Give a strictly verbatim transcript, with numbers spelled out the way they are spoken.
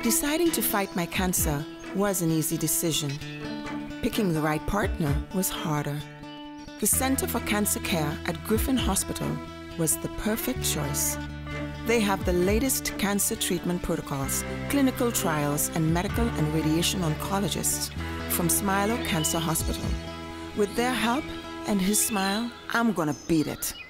Deciding to fight my cancer was an easy decision. Picking the right partner was harder. The Center for Cancer Care at Griffin Hospital was the perfect choice. They have the latest cancer treatment protocols, clinical trials, and medical and radiation oncologists from Smiler Cancer Hospital. With their help and his smile, I'm gonna beat it.